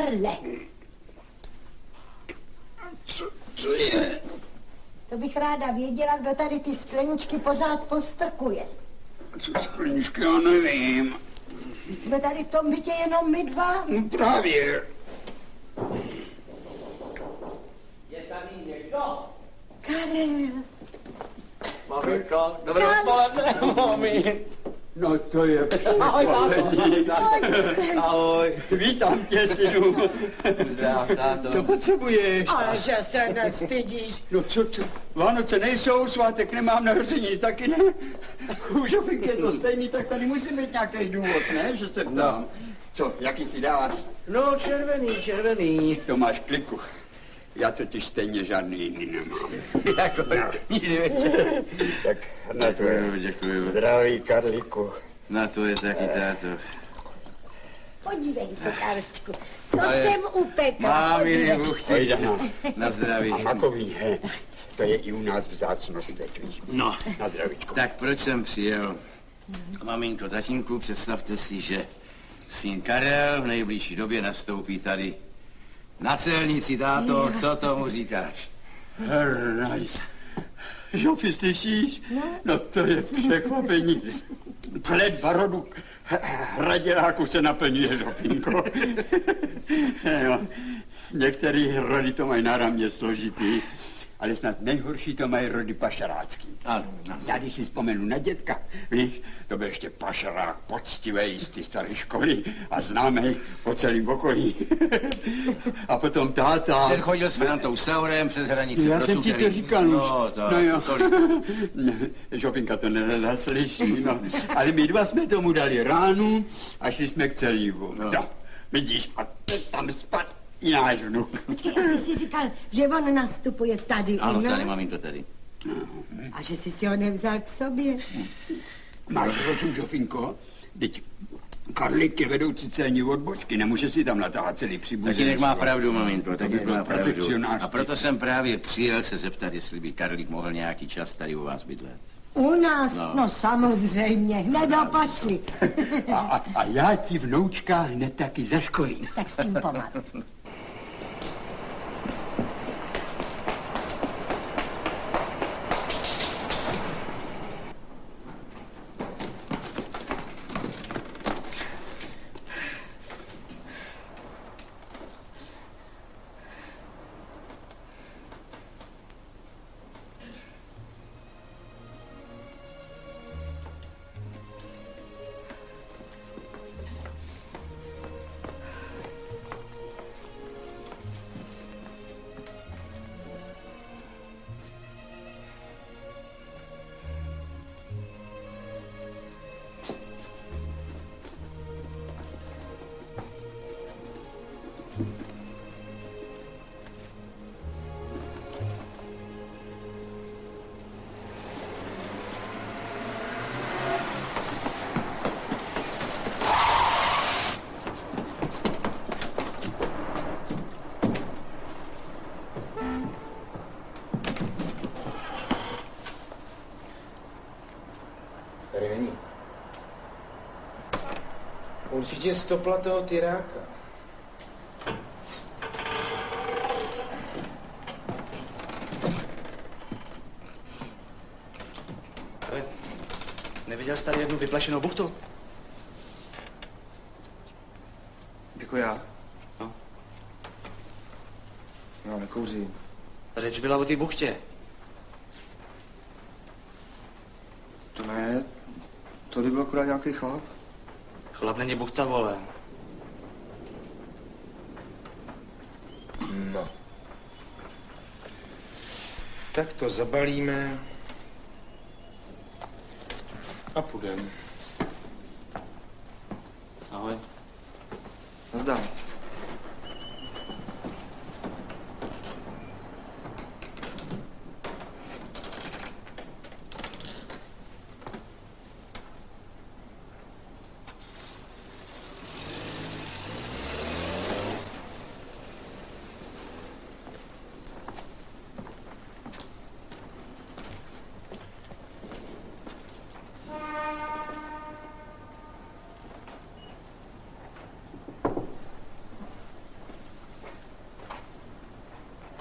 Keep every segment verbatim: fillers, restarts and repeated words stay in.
Karle. Co, co je? To bych ráda věděla, kdo tady ty skleničky pořád postrkuje. Co skleničky, já nevím. Jsme tady v tom bytě jenom my dva. No právě. Je tady někdo? Karel. Maminko, dobré odpoledne, mami. No to je Ahoj, překvapení. Ahoj. Vítám tě, synu. Zdrav, táto. Co potřebuješ? Ale že se nestydíš. No co to? Vánoce nejsou, svátek nemám, narozeniny taky ne. U Žofinky je to stejný, tak tady musí být nějaký důvod, ne? Že se ptám. No. Co, jaký si dáváš? No, červený, červený. To máš kliku. Já totiž stejně žádný jiný nemám. Jako, nikdy Tak na Děkuju, děkuju. Zdraví, Karlíku. Na to je taky, táto. Podívej se, Karlčku, co A je- jsem upekla. Mámi, Podívej. buchty. Ojdana. Na zdraví. A makový, he, to je i u nás vzácnost, teď víš. No, Na zdravíčko. tak proč jsem přijel? Maminko, tatínku, představte si, že syn Karel v nejbližší době nastoupí tady na celnici, táto. Co tomu říkáš? Nice. Žofi, slyšíš? No to je překvapení. Kletba rodu hraděláku se naplňuje, Žofinko. Jo. Některý rody to mají náramně složitý, ale snad nejhorší to mají rody pašerácký. Ano, ano. Já když si vzpomenu na dětka, víš, to byl ještě pašerák poctivej z té staré školy a známej po celém okolí. A potom táta. Ten chodil s Frantou Saurem přes hranici Já pro jsem ti to cukry. říkal už. No, to, No jo. tolik. Ne, Žofinka to nerada slyší, no. Ale my dva jsme tomu dali ránu a šli jsme k celníku. No. No, vidíš, a teď tam spad i náš vnuk. Ty jsi říkal, že on nastupuje tady Ano, u nás. tady, maminko, tady. A že jsi si ho nevzal k sobě. Máš rozum, Žofinko? Teď Karlík je vedoucí celní odbočky, nemůže si tam natáhat celý příbuzenstvo. Tatínek má pravdu, maminko, To by tatínek byl má pravdu. protekcionář. A proto jsem právě přijel se zeptat, jestli by Karlík mohl nějaký čas tady u vás bydlet. U nás? No. No, samozřejmě, nedopašli. A, a, a já ti vnoučka hned taky zaškolím. Tak s tím pomalu. Tady není. Určitě stopla toho tyráka. Ale neviděl jsi tady jednu vyplašenou buchtu? Jako já? No. Já nekouřím. Řeč byla o té buchtě. To ne, to byl akorát nějaký chlap. Chlap není buchta, vole. No. Tak to zabalíme a půjdeme. Ahoj. Nazdar.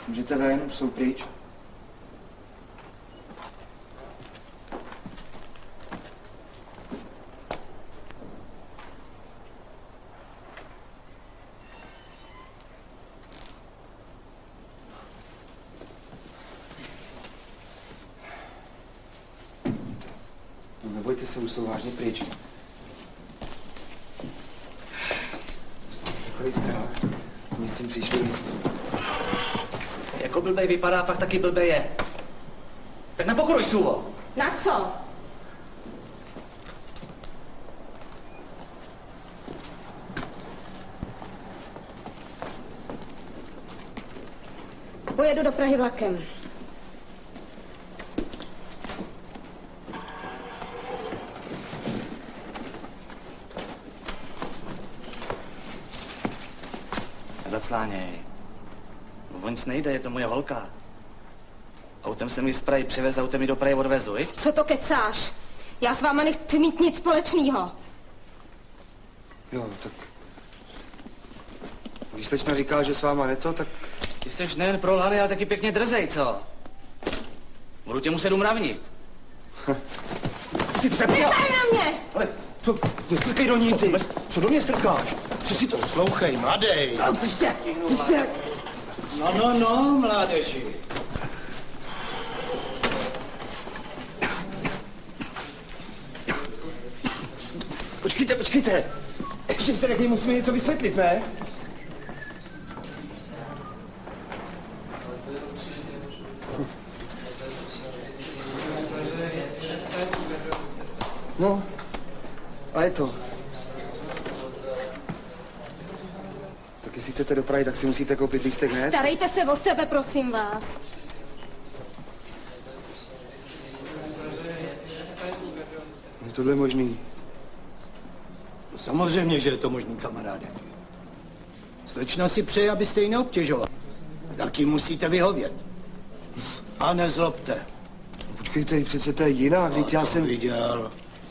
Můžete ven, už jsou pryč. No, nebojte se, už jsou vážně pryč. Takový strach. Oni s tím přišli místní. Jako blbej vypadá, fakt taky blbej je. Tak na pokroj, Suvo. Na co? Pojedu do Prahy vlakem. Zacláněj. O nic nejde, je to moje holka. Autem jsem ji z Prahy přivez, autem ji do Prahy odvezu, viď? Co to kecáš? Já s váma nechci mít nic společného. Jo, tak... Když slečna říká, že s váma neto, tak... Ty jsi nejen prolhaný, ale taky pěkně drzej, co? Budu tě muset umravnit. Jsi přepněl! Netaj na mě! Ale co? Nestrkej do ní, ty! Co do mě strkáš? Co si to... Poslouchej, mladej. Pustě! Pustě! No, no, no, mládeži. Počkejte, počkejte! Ještě jste taky musíme něco vysvětlit, ne? No, a je to. Tak jestli chcete do Prahy, tak si musíte koupit lístek hned. Starejte se o sebe, prosím vás. Je tohle možný? Samozřejmě, že je to možný, kamaráde. Slečna si přeje, abyste ji neobtěžoval. Tak jí musíte vyhovět. A nezlobte. Počkejte, přece to je jiná, vždyť já jsem... viděl.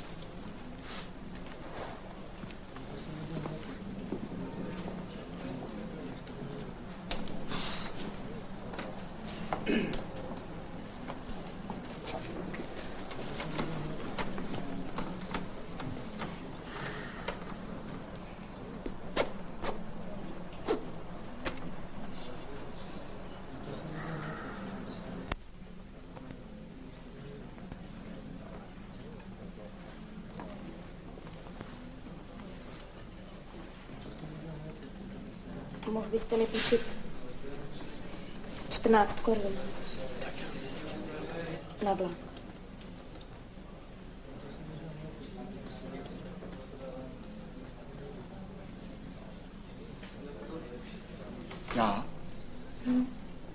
Mohl byste mi půjčit čtrnáct korun na vlak. Já? Hm.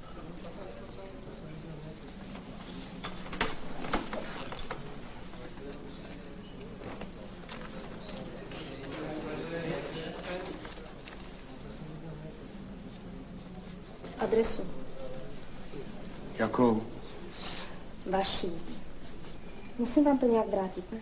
Adresu. Jakou? Vaší. Musím vám to nějak vrátit, ne?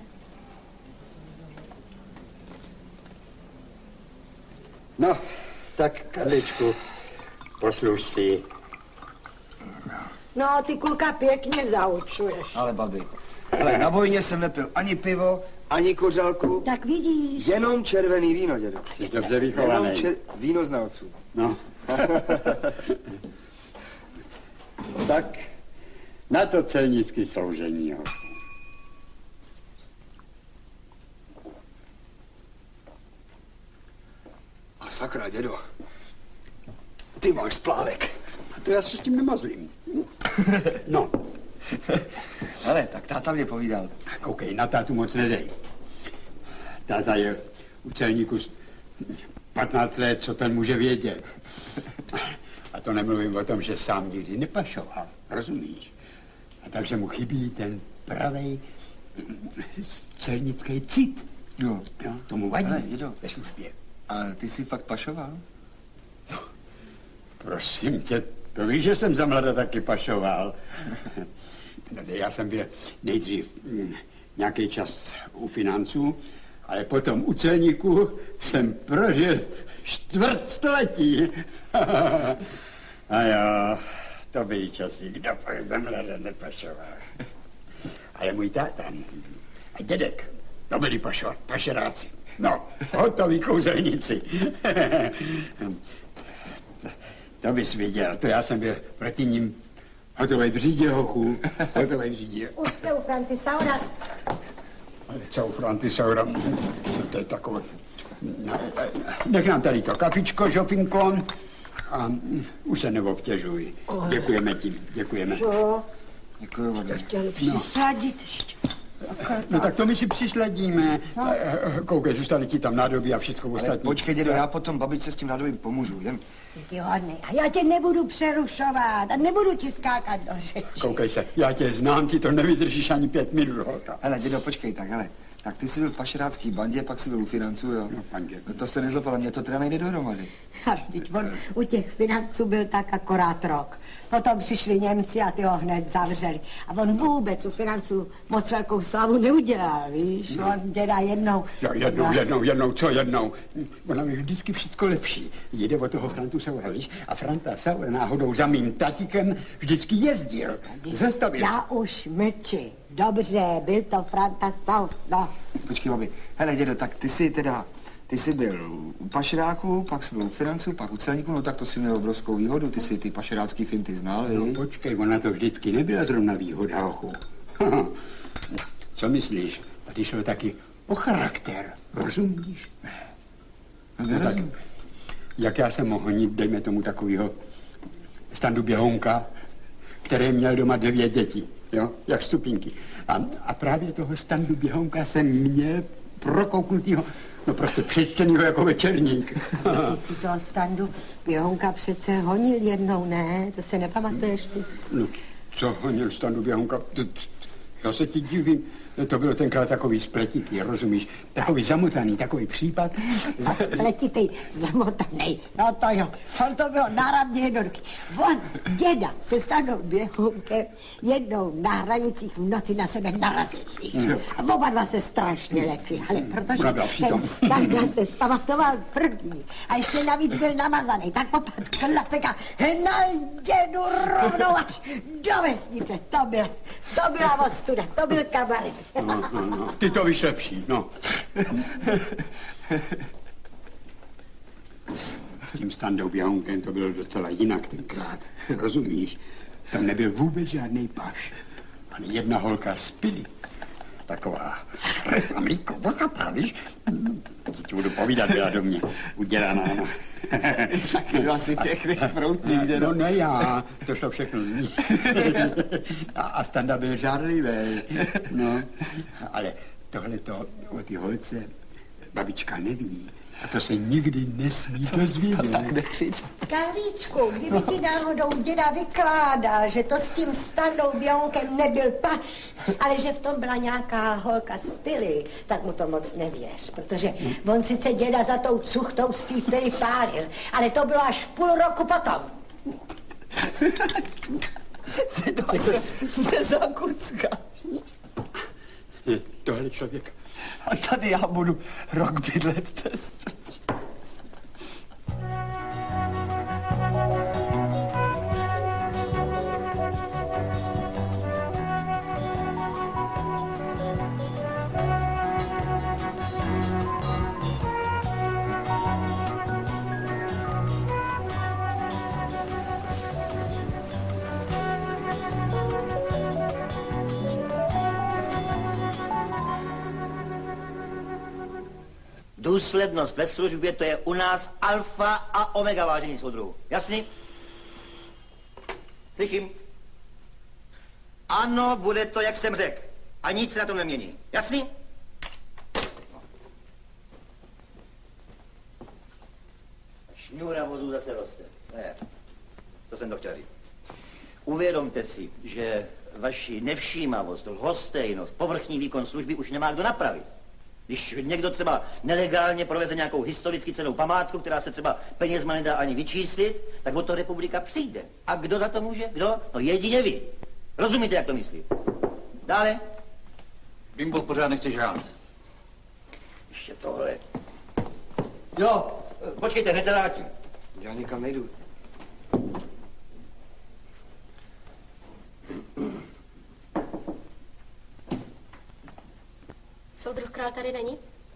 No, tak Karličku, posluš si. No, ty kluka pěkně zaučuješ. Ale babi, ale na vojně jsem nepil ani pivo, ani kořálku. Tak vidíš. Jenom červený víno, dědo. Jsi dobře vychovaný. Jenom čer... víno znalců. No. Tak na to celnický soužení, jo. A sakra, dědo. Ty máš splávek. A to já se s tím nemazlím. No. Ale tak táta mě povídal. Koukej, na tátu moc nedej. Táta je u celníku patnáct let, co ten může vědět. A to nemluvím o tom, že sám nikdy nepašoval, rozumíš? A takže mu chybí ten pravej celnický cit. Jo. Jo, tomu vadí. Ale, dědo. Ve službě. A ty jsi fakt pašoval? No, prosím tě, to víš, že jsem za mlada taky pašoval. Já jsem byl nejdřív nějaký čas u financů, ale potom u celníku jsem prožil čtvrt století. A jo, To byly časy, kdo pak zemřel nepašoval. Ale můj táta a dědek, to byli pašo, pašeráci. No, hotoví kouzelníci. To bys viděl, to já jsem byl proti ním hotovej v řídě, hochu, hotovej v řídě. Už jste u Frantisaura. Ale co u Frantisaura? To je takové... No, nech nám tady to kafičko, Žofinko, a už se neobtěžuj. Děkujeme ti, děkujeme. Jo. Děkuji, Vody. Chtěli přisadit ještě. No tak to my si přisledíme. No. Koukej, zůstali ti tam nádobí a všechno ostatní. Počkej, dědo, já potom babičce s tím nádobím pomůžu, jdem. Ty jsi hodnej. A já tě nebudu přerušovat a nebudu ti skákat do řeči. Koukej se, já tě znám, ty to nevydržíš ani pět minut, holka. Hele, dědo, počkej, tak, hele. Tak ty jsi byl v pašerácký bandě, pak jsi byl u financů, jo? No, bandě. No to se nezlopalo, mě to teda nejde dohromady. Ale teď on u těch financů byl tak akorát rok. Potom přišli Němci a ty ho hned zavřeli. A on vůbec u financů moc velkou slavu neudělal, víš? No. On děda jednou... Jo, jednou, no. jednou, jednou, co jednou? Ona je vždycky všecko lepší. Jde o toho Frantu Saura, víš? A Franta Saura náhodou za mým tatíkem vždycky jezdil. Zastavil. Já už mlči. Dobře, byl to Franta Saura, no. Počkej, babi. Hele, dědo, tak ty jsi teda... Ty jsi byl u pašeráku, pak jsi byl u financů, pak u celníků, no tak to si měl obrovskou výhodu. Ty si ty pašerácký finty znal, no, víš? počkej, ona to vždycky nebyla zrovna výhoda, ochu. Co myslíš? Tady šlo taky o charakter, rozumíš? No, no tak, jak já jsem mohl honit, dejme tomu takovýho Standu Běhounka, který měl doma devět dětí, jo, jak stupínky. A, a právě toho Standu Běhounka jsem měl prokouknutýho, no prostě přečtenýho jako večerník. Ty si toho Standu Běhounka přece honil jednou, ne? To se nepamatuješ ty? No, co honil Standu Běhounka? Já se ti divím. To bylo tenkrát takový spletitý, rozumíš? Takový zamotaný, takový případ. Spletitý, zamotaný, no to jo. On to bylo náramně jednoduchý. On, děda, se Standou Běhounkem jednou na hranicích v noci na sebe narazili. A oba dva se strašně lekli, ale protože ten Standa se spamatoval první a ještě navíc byl namazaný, tak popadl klacek a hnal dědu rovnou až do vesnice. To byla, to byla ostuda, to byl kabaret. No, no, no. Ty to víš lepší, no. S tím Standou Běhounkem to bylo docela jinak tenkrát. Rozumíš? Tam nebyl vůbec žádný paš. Ani jedna holka z pily. Taková mlíko, bohatá, víš? Co ti budu povídat, byla do mě udělaná, no. Taky byl asi pěkný proutník, dědo. No ne já, to šlo všechno z ní. A, a Standa byl žárlivý, no. Ale tohleto o ty holce babička neví. A to se nikdy nesmí dozvědět. Tak nekřič. Karlíčku, kdyby ti náhodou děda vykládal, že to s tím Standou Běhounkem nebyl paš, ale že v tom byla nějaká holka z pily, tak mu to moc nevěř, protože on sice děda za tou cuchtou z té pily pálil, ale to bylo až půl roku potom. Ty dojde nezakucka. Tohle člověk. A tady já budu rok bydlet test. Důslednost ve službě, to je u nás alfa a omega, vážení soudruhu. Jasný? Slyším? Ano, bude to, jak jsem řekl. A nic se na tom nemění. Jasný? Šňůra vozů zase roste. Ne, to jsem to chtěl říct. Uvědomte si, že vaši nevšímavost, lhostejnost, povrchní výkon služby už nemá kdo napravit. Když někdo třeba nelegálně proveze nějakou historicky cennou památku, která se třeba penězma nedá ani vyčíslit, tak o to republika přijde. A kdo za to může? Kdo? No jedině vy. Rozumíte, jak to myslím? Dále? Bimbo pořád nechceš hrát. Ještě tohle. Jo, počkejte, hned se vrátím. Já nikam nejdu. Soudruh Král tady není?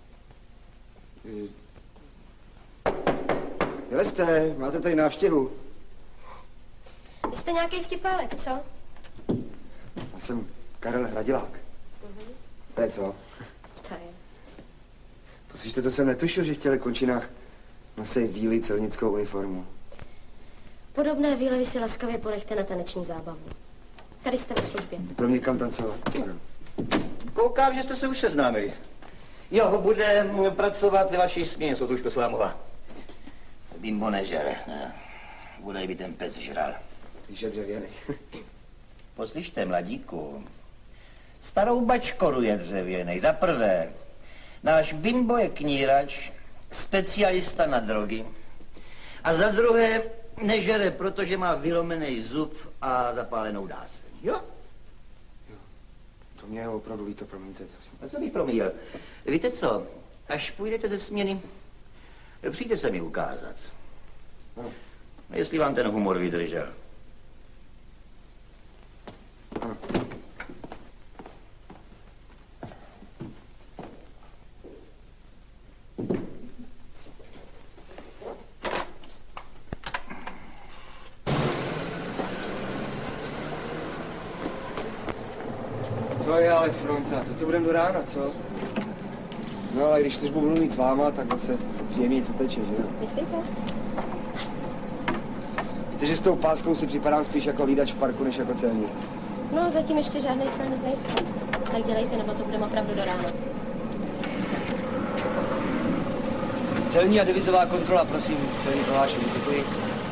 Jeleste, máte tady návštěvu. Vy jste nějaký vtipálek, co? Já jsem Karel Hradilák. Mhm. To je co? To je. Poslyšte, to jsem netušil, že v těle končinách nosí bílý celnickou uniformu. Podobné výlevy si laskavě ponechte na taneční zábavu. Tady jste ve službě. Pro mě kam tancovat? Ano. Koukám, že jste se už seznámili. Jo, bude pracovat ve vaší směně, soudružko Slámová. Bimbo nežere. Ne. Bude jí by ten pes žral. Píše dřevěný. Poslyšte, mladíku. Starou bačkoru je dřevěnej. Za prvé, náš Bimbo je knírač, specialista na drogy. A za druhé, nežere, protože má vylomený zub a zapálenou dáseň. Jo? Jo. To mě je opravdu líto, promiňte. A co bych promíjel? Víte co, až půjdete ze směny, přijďte se mi ukázat. Ano. Jestli vám ten humor vydržel. Ano. To je ale fronta, to to budeme do rána, co? No ale když službu budu mít s váma, tak zase příjemně co teče, že jo? Myslíte? Víte, že s tou páskou si připadám spíš jako lídač v parku, než jako celník. No, zatím ještě žádný celník nejste. Tak dělejte, nebo to budeme opravdu do rána. Celní a devizová kontrola, prosím, celní prohlášení, děkuji.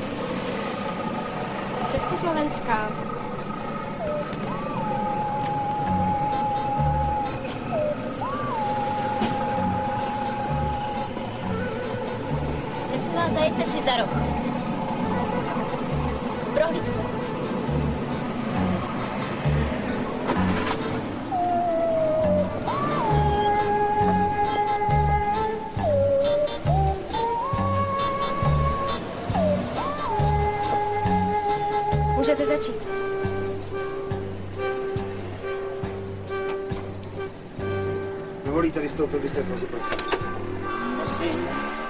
Československá. Prosím vás, zajďte si za roh. Prohlídte. Můžete začít. Dovolíte vystoupit, byste z vozu, prosím. Prosím.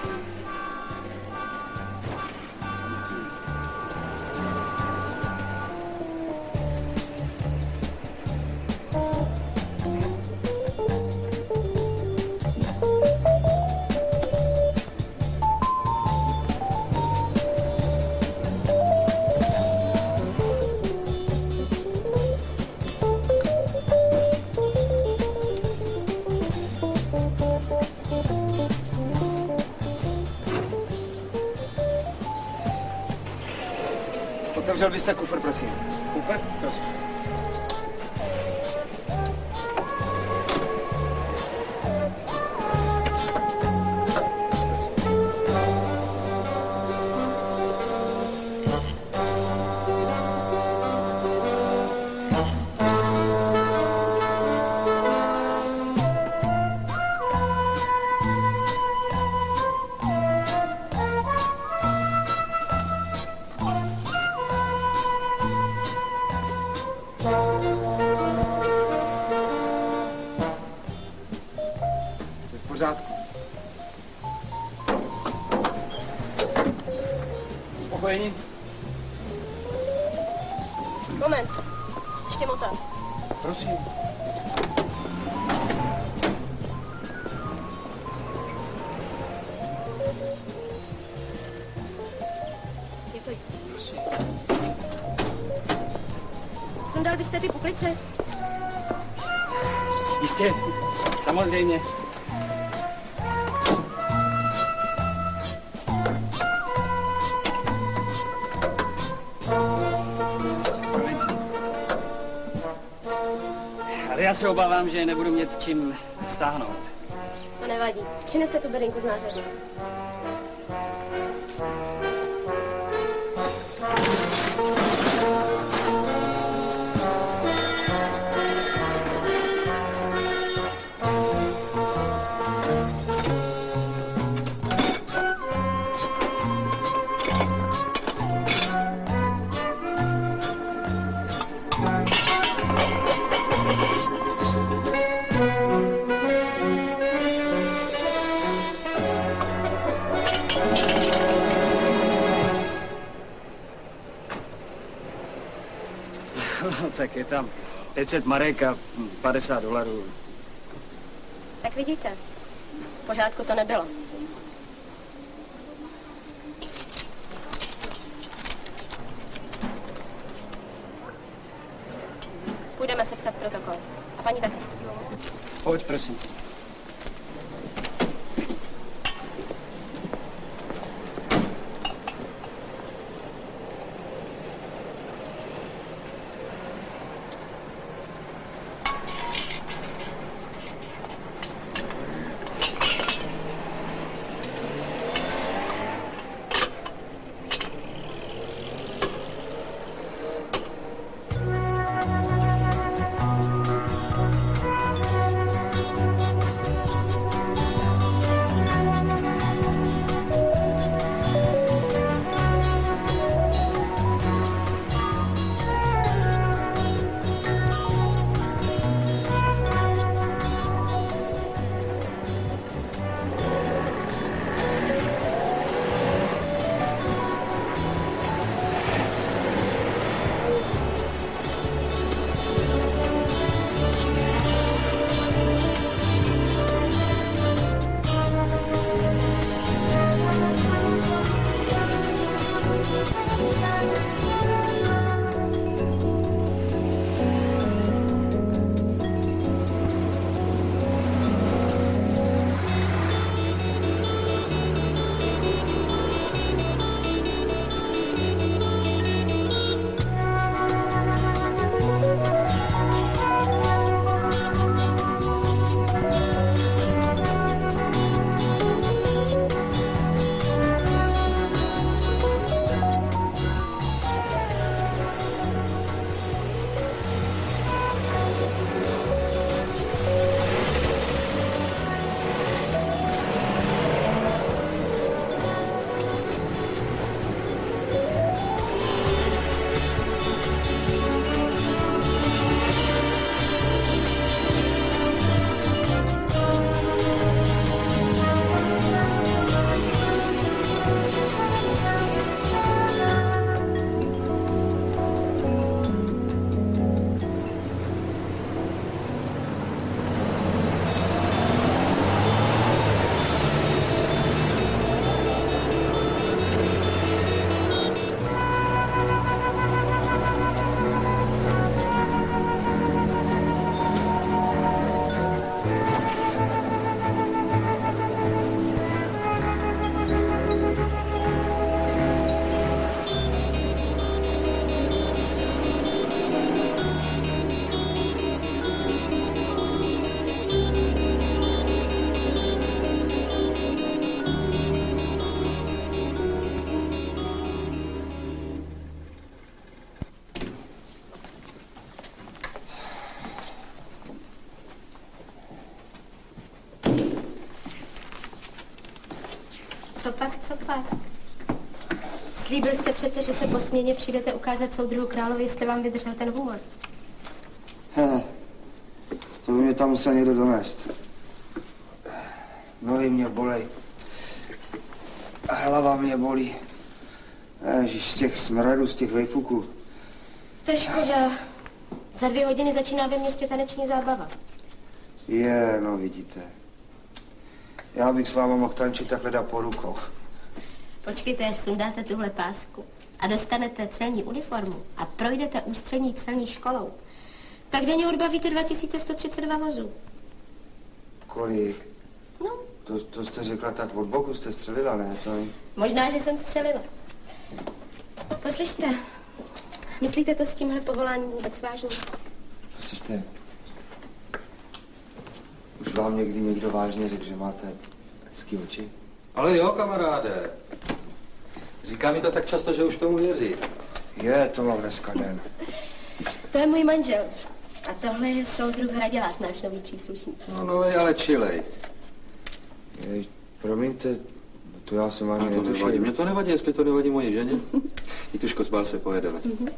Otevřel byste kufr, prosím. Kufr? Prosím. Spokojení? Moment. Ještě motor. Prosím. Děkuji. Prosím. Sundal byste ty puklice? Jistě, samozřejmě. Ale já se obávám, že nebudu mít čím stáhnout. To nevadí. Přineste tu bedinku z nářadí. No, tak je tam pět set marek a padesát dolarů. Tak vidíte, v pořádku to nebylo. Půjdeme se psat protokol. A paní taky. Pojď, prosím. Co pak, co pak? Slíbil jste přece, že se po směně přijdete ukázat soudruhu královi, jestli vám vydržel ten humor. He, to by mě tam musel někdo donést. Nohy mě bolej. A hlava mě bolí. Ježiš, z těch smradů, z těch vejfuků. To je škoda. Za dvě hodiny začíná ve městě taneční zábava. Je, no vidíte. Já bych s váma mohl tančit takhle dát po rukou. Počkejte, až sundáte tuhle pásku a dostanete celní uniformu a projdete ústřední celní školou, tak denně odbavíte dva tisíce sto třicet dva vozů. Kolik? No. To, to jste řekla tak od boku, jste střelila, ne? To je... Možná, že jsem střelila. Poslyšte, myslíte to s tímhle povoláním vůbec vážně? Poslyšte, už vám někdy někdo vážně řekl, že máte hezký oči? Ale jo, kamaráde. Říká mi to tak často, že už tomu věří. Je, to mám dneska den. To je můj manžel. A tohle je soudruh Hradělák, náš nový příslušník. No, novej, ale čilej. Jej, promiňte, to já jsem ani netušil. To nevadí, mě to nevadí, jestli to nevadí moje ženě. I tu škosbál se pojedeme. Mm-hmm.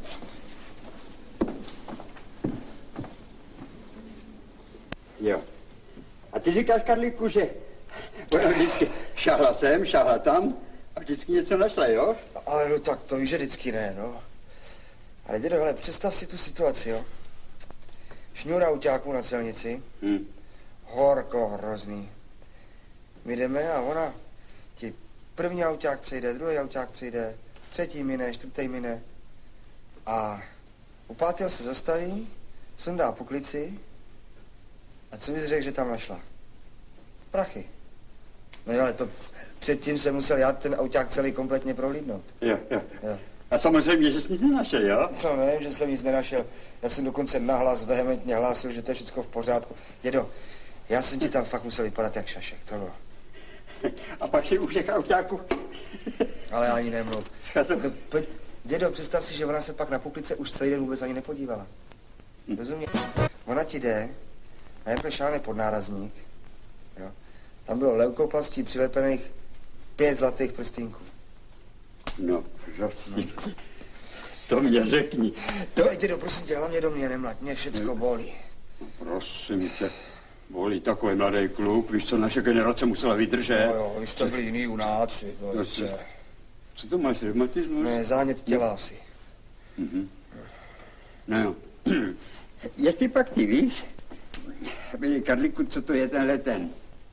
Jo. A ty říkáš, Karlíku, že ona vždycky šahla sem, šahla tam a vždycky něco našla, jo? Ale no tak to víš, že vždycky ne, no. Ale dědo, hele, představ si tu situaci, jo. Šňůra uťáků na celnici. Hmm. Horko hrozný. My jdeme a ona ti první auták přejde, druhý auták přejde, třetí mine, čtvrtý mine. A u pátého se zastaví, sundá puklici a co bys řekl, že tam našla? Prachy. No jo, ale to předtím se musel já ten auták celý kompletně prohlídnout. Jo, jo. jo. A samozřejmě, že jsi nic nenašel, jo? Co, nevím, že jsem nic nenašel. Já jsem dokonce nahlas vehementně hlásil, že to je všechno v pořádku. Dědo, já jsem ti tam fakt musel vypadat jak šašek, to bylo. A pak si u těch autáků... Ale ani nemluv. No, pojď, dědo, představ si, že ona se pak na puklice už celý den vůbec ani nepodívala. Hm. Rozumě? Ona ti jde, najepne šáne pod nárazník, jo. Tam bylo leukoplastí přilepených pět zlatých prstínků. No, prosím. To mě řekni. To... No, dědo, prosím tě, hlavně do mě nemlať, mě všecko bolí. No, prosím tě, bolí takový mladý kluk, víš, co naše generace musela vydržet. No jo, vy jste byli jiný junáci, to no, co, co to máš, reumatismus? Ne, zánět těla asi. Mhm. No jo. Jestli pak ty víš, byli Karliku, co to je tenhle ten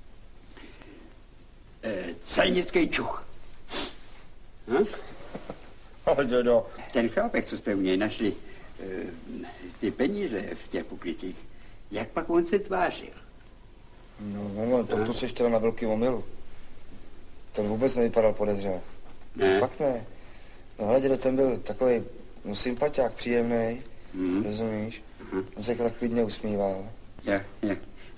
e, celnický čuch. Hm? Ale dědo. Ten chlápek, co jste u něj našli, e, ty peníze v těch puklicích, jak pak on se tvářil? No, no, to, to seš teda na velký omylu. Ten vůbec nevypadal podezřele. Ne? Fakt ne. No hele, dědo, ten byl takový, no, sympatiák, příjemný, mm. rozumíš? Mm. On se tak klidně usmíval. Jak, jak.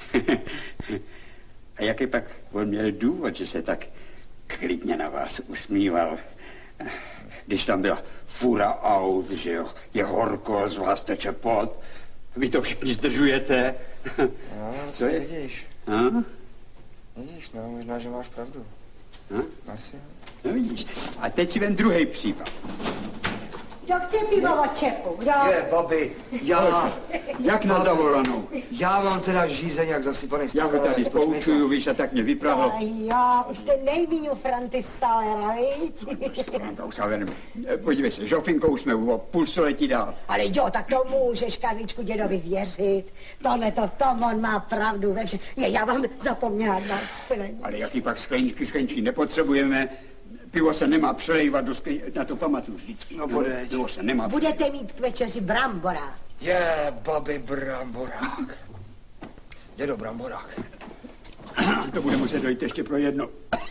A jaký pak on měl důvod, že se tak klidně na vás usmíval? Když tam byla fura aut, že jo, je horko, z vás teče pot, vy to všichni zdržujete. No, co je? Vidíš. A? Vidíš, no, možná, že máš pravdu. A? Asi. No vidíš. A teď si vem druhý případ. Kdo chce pivo od Čepu? Kdo? Je, babi, já. Jak na zavolanou? Já mám teda žízeň jak zasypaný Já ho tady poučuju, víš, a tak mě vypravil. A jo, už jste nejmíň u Franty Salera, viď? Frantou Salerem. Podívej se, Žofinkou jsme o půl století dál. Ale jo, tak to můžeš, Karličku, dědovi věřit. Tohle to v tom on má pravdu ve všem. Je, já vám zapomněla dát skleničky. Ale jaký pak skleničky, skleničky nepotřebujeme. Pivo se nemá přelejvat do skli... Na to pamatuju vždycky. No, bude. Pivo se nemá... Budete mít k večeři brambora. Je, babi, bramborák. Dědo, bramborák. To bude muset dojít ještě pro jedno.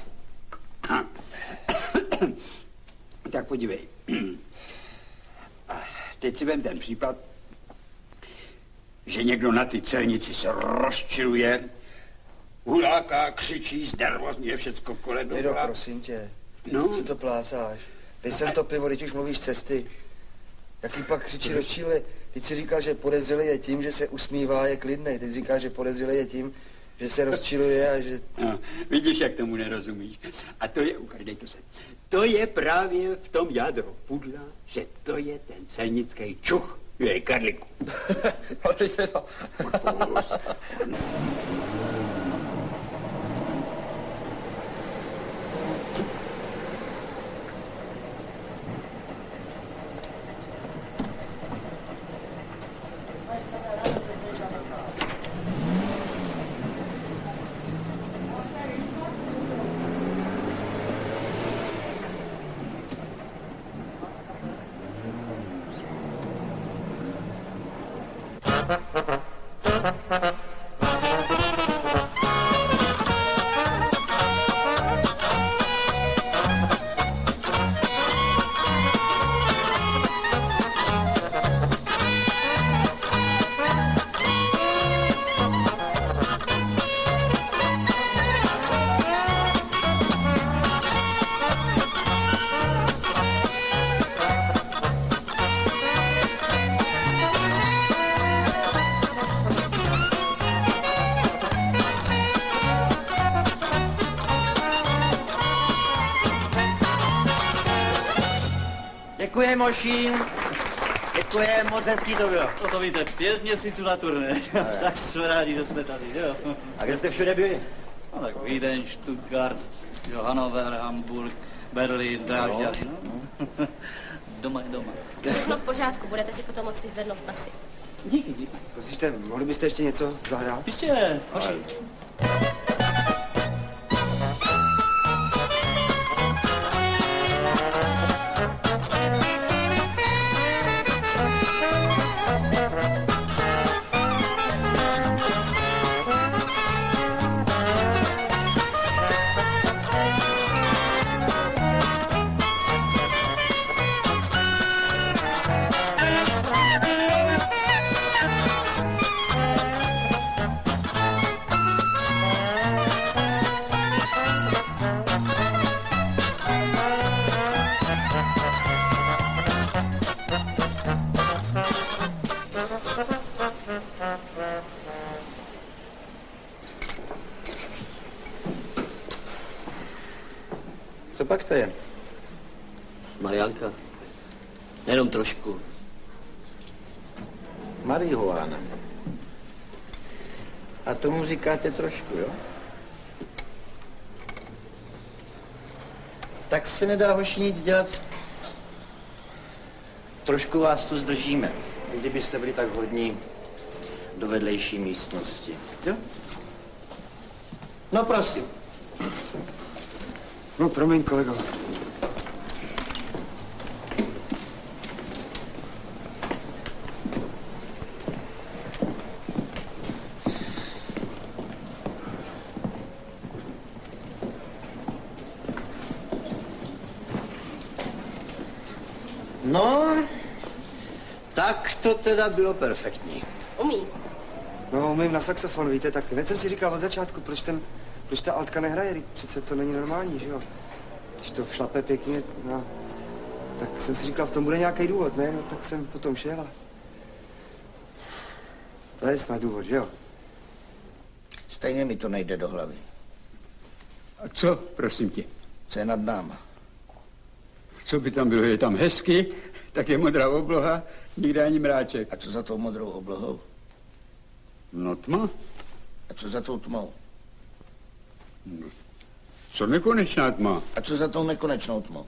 Tak podívej. Teď si vem ten případ, že někdo na ty celnici se rozčiluje, huláká, křičí, znervozňuje všecko kolem dokola. Dědo, prosím tě. No. Co to plácáš? Dej sem to pivo, teď už mluvíš cesty. Jaký pak křičí rozčíle? Teď si říkal, že podezřelý je tím, že se usmívá, je klidnej. Teď říká, že podezřelý je tím, že se rozčiluje a že... No, vidíš, jak tomu nerozumíš. A to je, ukradej to se, to je právě v tom jádro pudla, že to je ten celnický čuch. Je, Karliku. A teď teda... Děkuji, Mošín. Děkuji, moc hezký to bylo. No to víte, pět měsíců na turné. Tak jsme rádi, že jsme tady, jo. A kde jste všude byli? No tak Vídeň, Stuttgart, jo, Hannover, Hamburg, Berlín, Drážďany, no. Doma je doma. Všechno v pořádku, budete si potom moct vyzvednout pasy. Díky, díky. Prosíte, mohli byste ještě něco zahrát? Jistě, hoši. Co pak to je? Mariánka. Jenom trošku. Marihuana. A tomu říkáte trošku, jo? Tak se nedá, hoši, nic dělat. Trošku vás tu zdržíme. Kdybyste byli tak hodní do vedlejší místnosti. Jo? No prosím. No, promiň, kolego. No, tak to teda bylo perfektní. Umí. No, umím na saxofon, víte, tak hned jsem si říkal od začátku, proč ten, proč ta altka nehraje, teď přece to není normální, že jo? Když to šlape pěkně, no, tak jsem si říkal, v tom bude nějaký důvod, ne? No, tak jsem potom šel a... To je snad důvod, že jo? Stejně mi to nejde do hlavy. A co, prosím tě? Co je nad náma? Co by tam bylo? Je tam hezky, tak je modrá obloha, nikde ani mráček. A co za tou modrou oblohou? No tma. A co za tou tmou? No, co nekonečná tma? A co za tou nekonečnou tmou?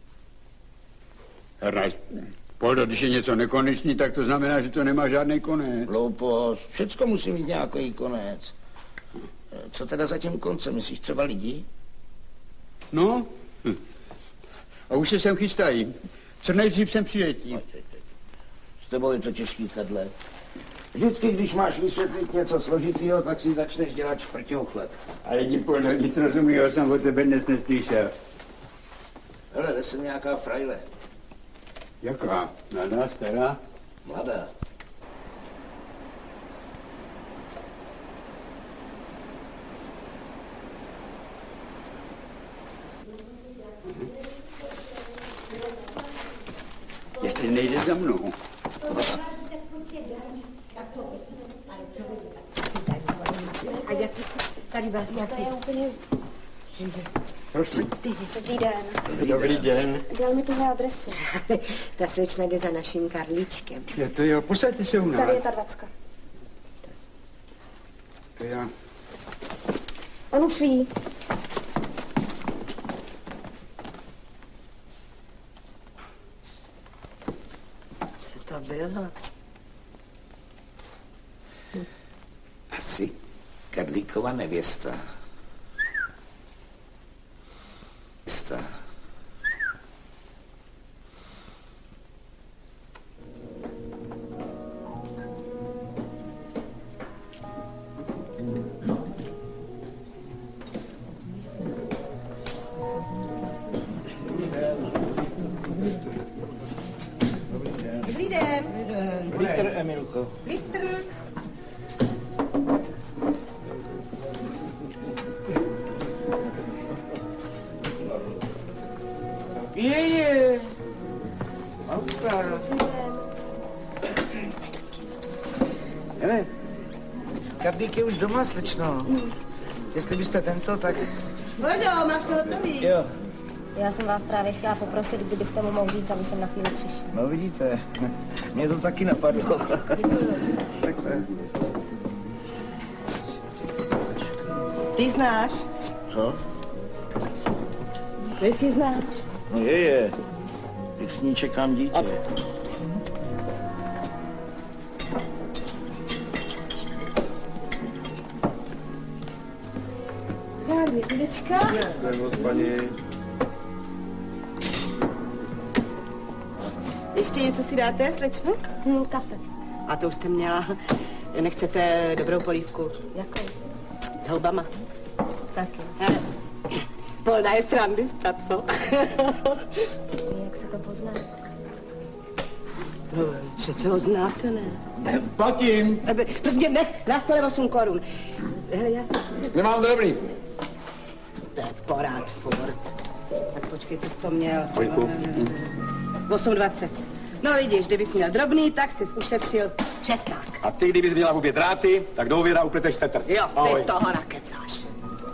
Hraj, Poldo, když je něco nekonečný, tak to znamená, že to nemá žádný konec. Hloupost. Všecko musí mít nějaký konec. Co teda za tím koncem? Myslíš třeba lidi? No. Hm. A už se sem chystají. Co nejdřív sem přijetí. S tebou je to těžký kadle. Vždycky, když máš vysvětlit něco složitýho, tak si začneš dělat šprťouchlep. Ale ti Poldo, nic rozumího jsem o tebe dnes neslyšel. Hele, jde sem nějaká frajle. Jaká? Mladá, stará? Mladá. Jestli nejde za mnou. A jak tady vás nějaký... To je úplně... Prosím. Dobrý den. Dobrý den. Dal mi tuhle adresu. Ta slečna jde za naším Karličkem. Jo, to jo, posaďte se u nás. Tady je ta dvacka. To já. On už ví. Co to bylo? Asi Karlíkova nevěsta. Nevěsta. Dobrý den. Litr, Emilko. Litr. Je, je. Augstar. Hele, Karlík je už doma, slečno. Jestli byste tento, tak... Vodo, máš to hotový? Jo. Já jsem vás právě chtěla poprosit, kdybyste mu mohl říct, aby jsem na chvíli přišel. No vidíte, mě to taky napadlo. Tak se. Ty znáš? Co? Ty si znáš? No je, je. Teď s ní čekám dítě. Žádný chvílička. Nemoc, paní. Ještě něco si dáte, slečno? Hm, kafe. A to už jste měla. Nechcete dobrou polívku? Jakou? S houbama. Taky. Hele, Polna je srandista, co? Jak se to pozná? No, přece ho znáte, ne? Platím. Prostě ne, na stole osm korun. Hele, já jsem přece... Nemám drobný. To je porád furt. Tak počkej, co jsi to měl? Pojďku. osm dvacet. No vidíš, kdybys měl drobný, tak jsi ušetřil šesták. A ty, kdybys měla obě dráty, tak do oběda upleteš tetr. Jo, ty Ahoj. toho nakecáš.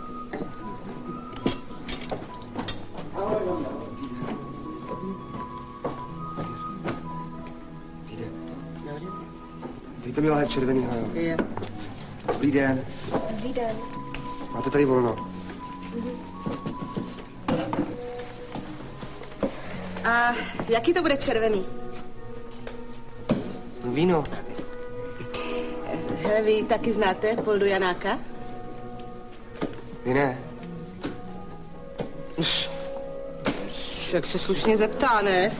Dejte mi lahev červenýho, jo. Je. Dobrý den. Dobrý den. Máte tady volno. A jaký to bude červený? No víno. Hele, vy taky znáte Poldu Janáka? Vy ne. Jak se slušně zeptá, ne?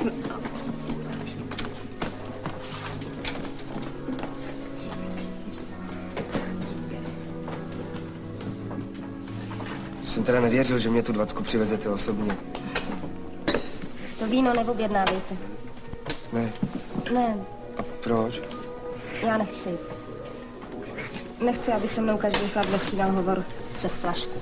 Jsem teda nevěřil, že mě tu dvacku přivezete osobně. To víno neobjednávejte. Ne. Ne, A proč? já nechci. Nechci, aby se mnou každý chlap začínal hovor přes flašku.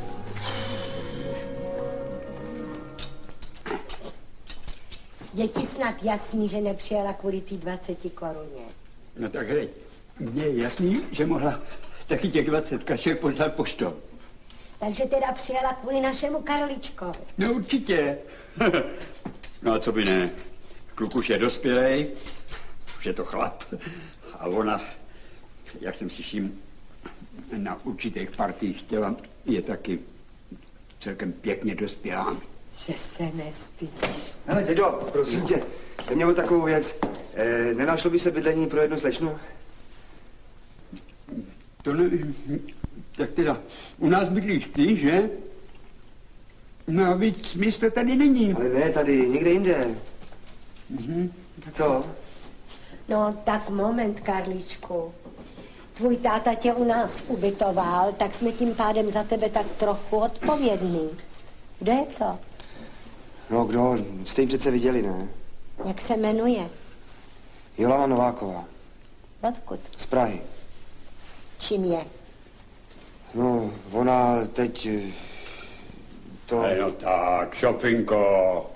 Je ti snad jasný, že nepřijela kvůli té dvaceti koruně? No tak hej, mně je jasný, že mohla taky těch dvacet kašek poslat poštou. Takže teda přijela kvůli našemu Karličkovi. No určitě. No a co by ne? Kluk už je dospělej, už je to chlap. A ona, jak jsem si všim na určitých partiích chtěla, je taky celkem pěkně dospělá. Že se nestydíš. Hele, dědo, prosím tě, jde mě o takovou věc. E, nenašlo by se bydlení pro jednu slečnu? To nevím. Tak teda, u nás bydlíš ty, že? No a víc místa tady není. Ale ne tady, někde jinde. Mhm. Co? No tak moment, Karličku. Tvůj táta tě u nás ubytoval, tak jsme tím pádem za tebe tak trochu odpovědní. Kdo je to? No kdo? Jste ji přece viděli, ne? Jak se jmenuje? Jolana Nováková. Odkud? Z Prahy. Čím je? No, ona teď... eh, To... Ale no tak, šopinko.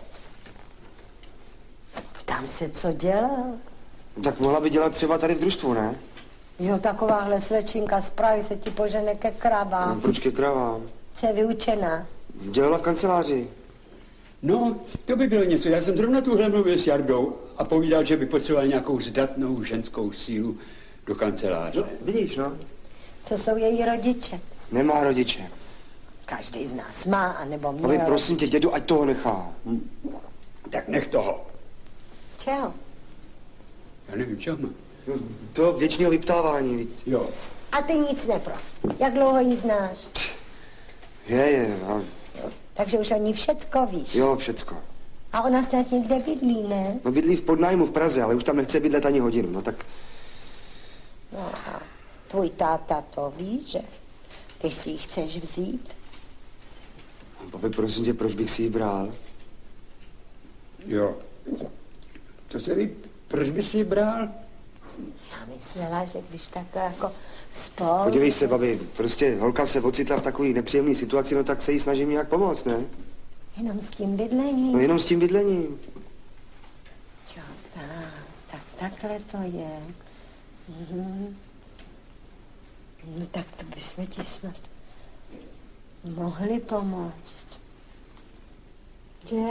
Ptám se, co dělá. Tak mohla by dělat třeba tady v družstvu, ne? Jo, takováhle slečinka z Prahy se ti požene ke No, kravám. proč ke kravám? Co je vyučená? Dělala v kanceláři. No, to by bylo něco. Já jsem zrovna tuhle mluvil s Jardou a povídal, že by potřeboval nějakou zdatnou ženskou sílu do kanceláře. No, vidíš, no. Co jsou její rodiče? Nemá rodiče. Každý z nás má, anebo měl. Ale prosím tě, dědu, ať toho nechá. Hm. Tak nech toho. Čeho? Já nevím, čeho má. No, to věčného vyptávání, víc. Jo. A ty nic neprost. Jak dlouho ji znáš? Je, je, a... Takže už o ní všecko víš. Jo, všecko. A ona snad někde bydlí, ne? No bydlí v podnájmu v Praze, ale už tam nechce bydlet ani hodinu, no tak... No a tvůj táta to ví, že ty si ji chceš vzít? Babi, prosím tě, proč bych si ji bral? Jo. To se ví, proč by si ji bral? Já myslela, že když takhle jako spolu... Podívej se, babi, prostě holka se ocitla v takové nepříjemné situaci, no tak se jí snažím nějak pomoct, ne? Jenom s tím bydlením? No jenom s tím bydlením. Jo, tak, tak takhle to je. Mhm. No tak to bychom ti snad mohli pomoct. Že?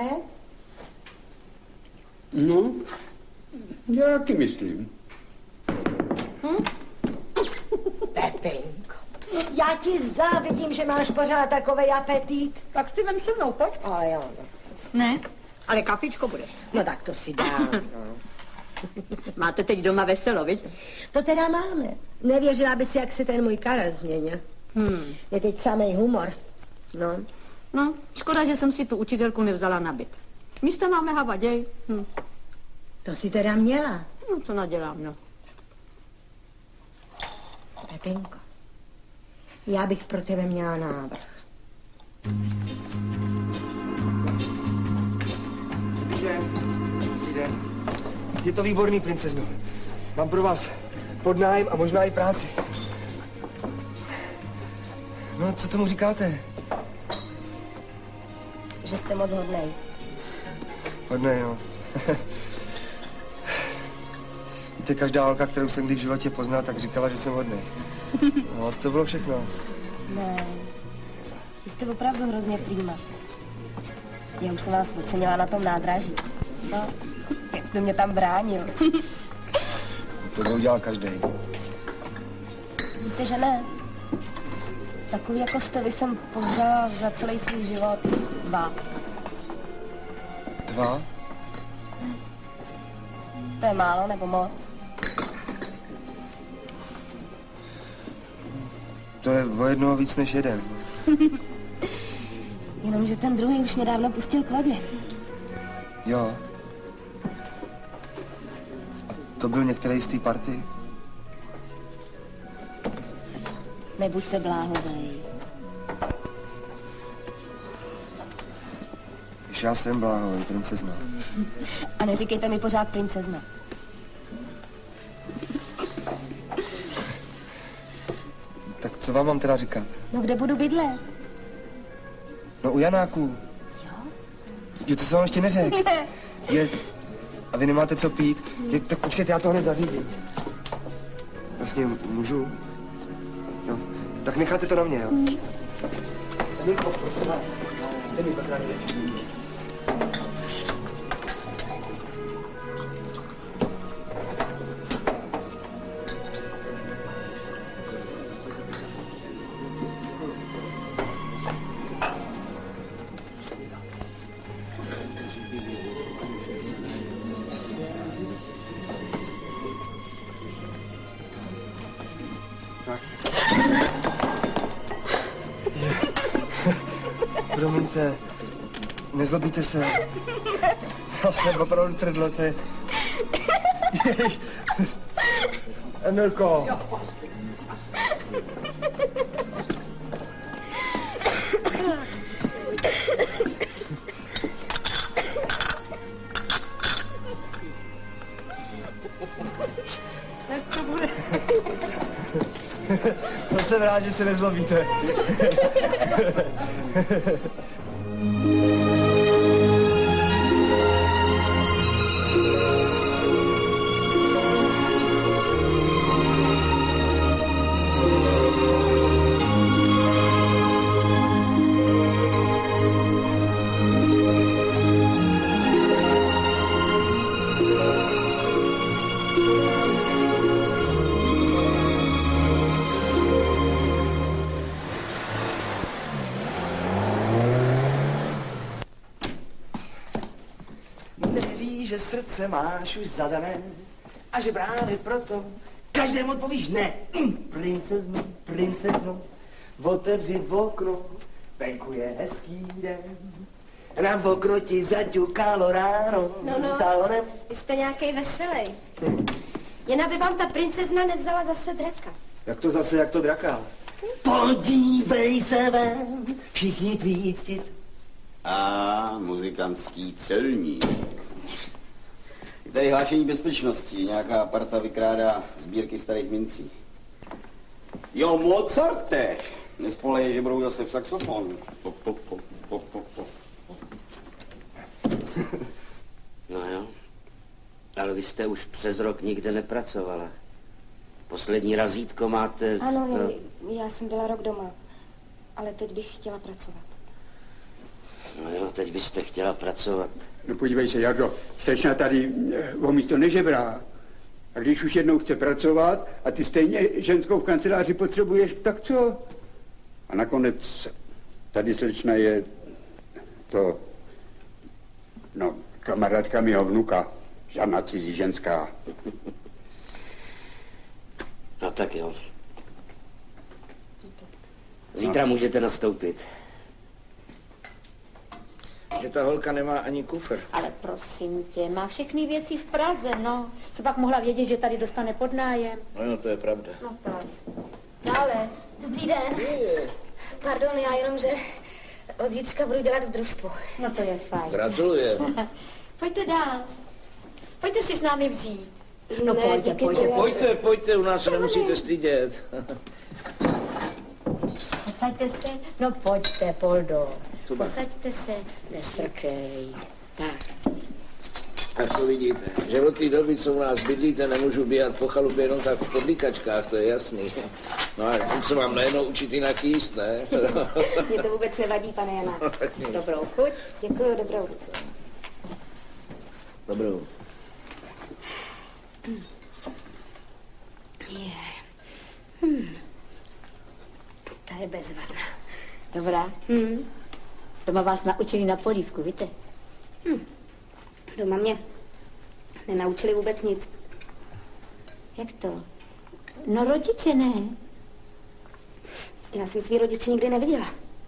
No, já taky myslím. Hm? Pepinko, já ti závidím, že máš pořád takovej apetit. Tak si vem se mnou, pojď. A jo, no. Ne? Ale kafičko budeš. No tak to si dám. No. Máte teď doma veselo, viď? To teda máme. Nevěřila by si, jak se ten můj Karel změnil. Hmm. Je teď samej humor. No. No, škoda, že jsem si tu učitelku nevzala na byt. Místo máme havaděj. Hm. To si teda měla. No, co nadělám, no. Pepinko, já bych pro tebe měla návrh. Dobrý den. Dobrý den. Je to výborný, princezno. Mám pro vás podnájem a možná i práci. No, co tomu říkáte? Že jste moc hodnej. Hodnej, no. Víte, každá holka, kterou jsem kdy v životě poznal, tak říkala, že jsem hodnej. No, to bylo všechno. Ne, vy jste opravdu hrozně prýma. Já už jsem vás ocenila na tom nádraží. No, jak jste mě tam bránil. To by udělal každý. Víte, že ne? Takový jako jste, vy jsem poznala za celý svůj život dva. Dva? To je málo nebo moc? To je o jednoho víc než jeden. Jenomže ten druhý už mě dávno pustil k vodě. Jo. A to byl některý z té party? Nebuďte bláhovej. Když já jsem bláhovej, princezna. A neříkejte mi pořád princezna. Tak co vám mám teda říkat? No kde budu bydlet? No u Janáků. Jo? Jo, to jsem vám ještě neřekl. Ne. Je... A vy nemáte co pít? Je... Tak počkejte, já to hned zařídím. Vlastně můžu? Jo. Tak necháte to na mě, jo? Emilko, prosím vás. Dej mi pár věcí. Promiňte, nezlobíte se. Já jsem opravdu trdloty. Jež. Emilko. Tak to bude. To jsem rád, že se nezlobíte. Že srdce máš už zadané a že právě proto každému odpovíš ne. Princezno, princezno, otevři okno, venku je hezký den. Na okno ti zaťukalo ráno. No, no, Talonem. vy jste nějakej veselej. Jen aby vám ta princezna nevzala zase draka. Jak to zase, jak to draka? Podívej se ven, všichni tví ctit. A muzikantský celník. Tady hlášení bezpečnosti. Nějaká parta vykrádá sbírky starých mincí. Jo, Mozarte! Nespolej, že budou zase v saxofonu. Pop, pop, pop, pop, pop, pop. No jo, ale vy jste už přes rok nikde nepracovala. Poslední razítko máte... Ano, no. já jsem byla rok doma, ale teď bych chtěla pracovat. No jo, teď byste chtěla pracovat. No podívej se, Jardo, slečna tady o místo nežebrá. A když už jednou chce pracovat a ty stejně ženskou v kanceláři potřebuješ, tak co? A nakonec tady slečna je to... No, kamarádka mýho vnuka, žádná cizí ženská. No tak jo. Zítra můžete nastoupit. Že ta holka nemá ani kufr. Ale prosím tě, má všechny věci v Praze, no. Co pak mohla vědět, že tady dostane podnájem? No, no to je pravda. No tak. Dále. Dobrý den. Pardon, já jenom, že od zítřka budu dělat v družstvu. No to je fajn. Gratulujem. Pojďte dál. Pojďte si s námi vzít. No Ne, pojďte, díky pojďte. bohu. Pojďte, pojďte, u nás se nemusíte stydět. Posaďte se, no pojďte, Poldo. Třeba. Posaďte se, nesrkej. Tak. Tak to vidíte, že od té doby, co u nás bydlíte, nemůžu běhat po chalupě jenom tak v podlíkačkách, to je jasný. No a teď se mám najednou učit jinak jíst, ne? Mně to vůbec nevadí, pane Jana. Dobrou chuť. Děkuju, dobrou chuť. Dobrou. Je. Hmm. Ta je bezvadná. Dobrá. Hmm. Doma vás naučili na polívku, víte? Hm. Doma mě nenaučili vůbec nic. Jak to? No rodiče ne. Já jsem svý rodiče nikdy neviděla.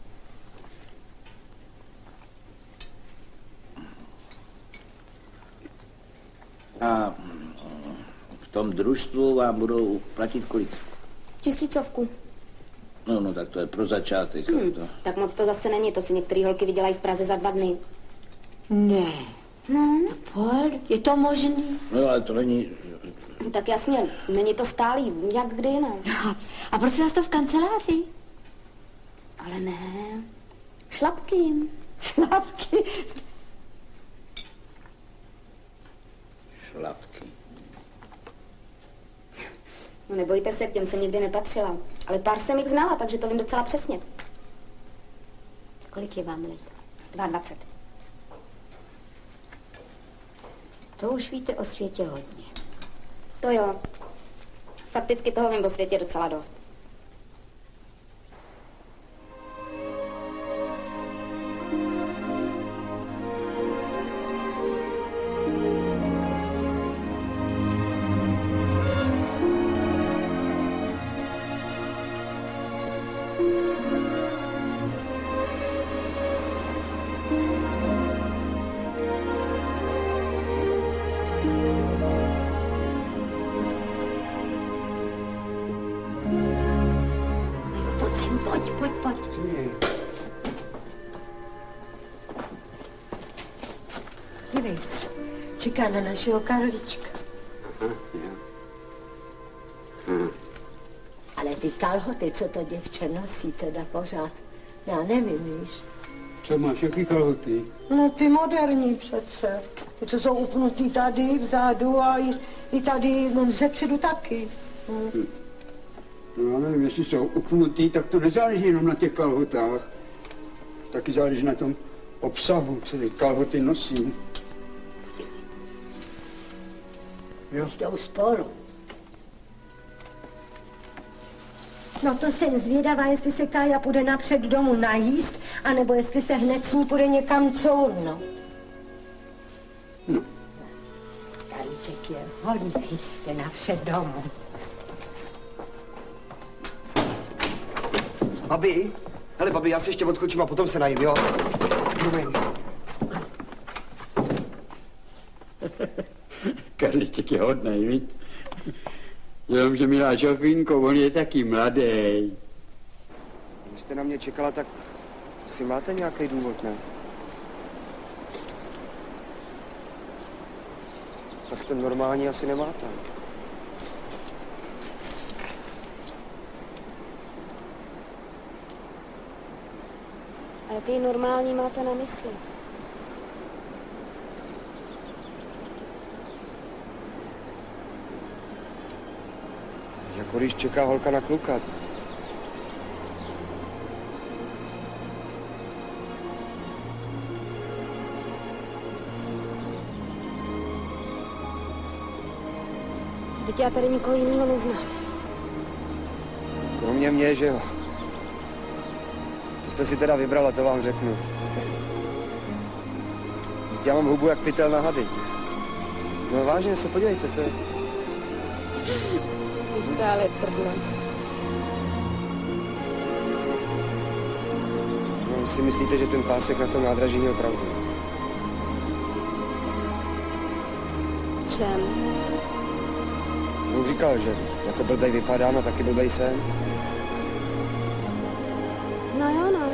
A v tom družstvu vám budou platit kolik? Tisícovku. No, no, tak to je pro začátek. Hmm. To... Tak moc to zase není, to si některé holky vydělají v Praze za dva dny. Ne. No. Pol, je to možný? No, ale to není... Tak jasně, není to stálý, jak kdy jinak. No, a proč vás to v kanceláři? Ale ne, šlapky jim. Šlapky. Šlapky. No nebojte se, k těm jsem nikdy nepatřila. Ale pár jsem jich znala, takže to vím docela přesně. Kolik je vám let? dvacet dva. To už víte o světě hodně. To jo. Fakticky toho vím o světě docela dost. Pojď, pojď, pojď. Dívej se, čeká na našeho Karlička. Ale ty kalhoty, co to děvče nosí teda pořád, já nevím, víš. Co máš, jaký kalhoty? No ty moderní přece. Ty, co jsou upnutý tady vzadu a i, i tady no, zepředu taky. Hm. No já nevím, jestli jsou upnutý, tak to nezáleží jenom na těch kalhotách. Taky záleží na tom obsahu, co ty kalhoty nosí. Jo. Jdou spolu. No to jsem zvědavá, jestli se Kája půjde napřed domů najíst, anebo jestli se hned s ní půjde někam cournout. No. Karlíček je hodný, jde napřed domů. Babi, hele babi, já si ještě odskočím a potom se najím, jo? Promiň. Karliček je hodnej, víš? Jenomže milá Žofínko, on je taky mladý. Když jste na mě čekala, tak asi máte nějaký důvod, ne? Tak ten normální asi nemáte. A jaký normální máte na mysli? Jako když čeká holka na kluka. Vždyť já tady nikoho jiného neznám. Kromě mě, že jo. To jste si teda vybrala, to vám řeknu. Já mám hubu jak pytel na hady. No vážně, se podívejte, to je... Vy stále prdlo. No, si myslíte, že ten pásek na tom nádraží měl pravdu? V čem? On říkal, že jako blbej vypadám a taky blbej jsem. No jo, no.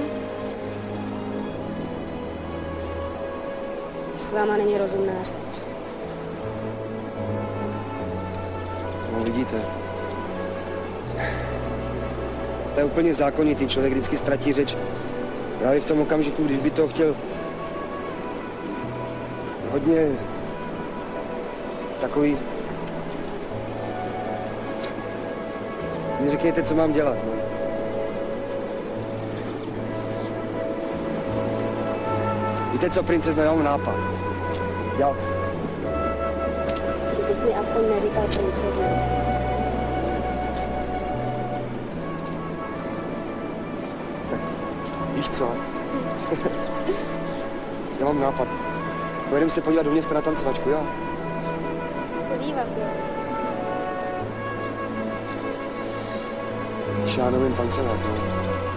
S váma není rozumná řeč. No vidíte. To je úplně zákonitý. Člověk vždycky ztratí řeč. Právě v tom okamžiku, když by to chtěl hodně takový... Mně řekněte, co mám dělat, no. Víte co, princezno, já mám nápad. Já... Kdybys mi aspoň neříkal princezno. Tak, víš co? Já mám nápad. Pojedeme se podívat dovnitř na tancovačku, jo? Podívat, jo. Když já nevím tancovat, no.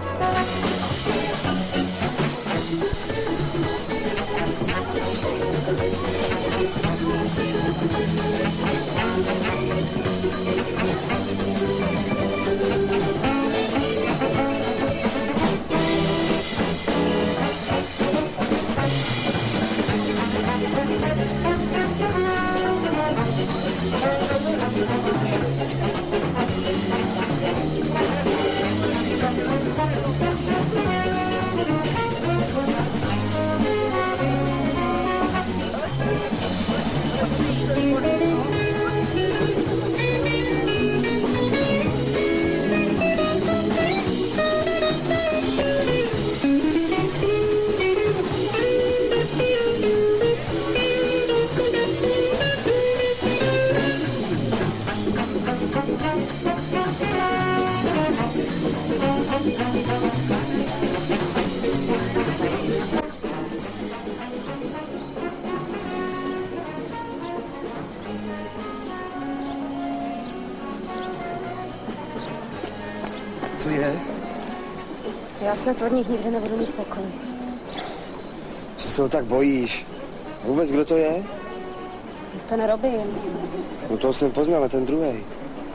Co je? Já snad od nich nikdy nebudu mít pokoj. Co se ho tak bojíš? A vůbec kdo to je? Ten Robin. No toho jsem poznal, a ten druhý.